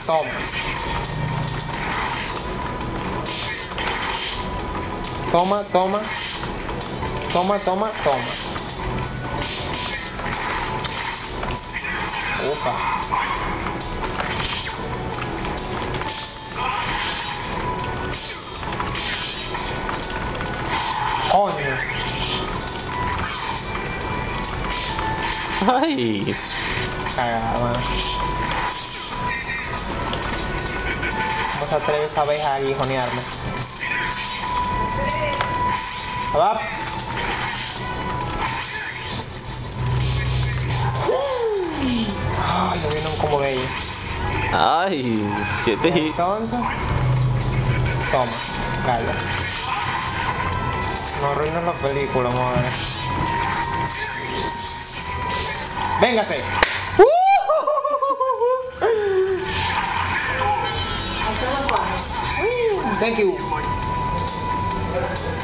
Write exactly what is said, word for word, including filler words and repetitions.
Toma. Toma, toma. Toma, toma, toma. Opa. Coño. Ay. Cagada, mano. ¿Cómo se atreve esa abeja a aguijonearme? ¡Va! Ay, le vino un combo de ella. Ay, siete hits. Entonces, toma, calla. No arruinas la película, madre. ¡Véngase! Thank you.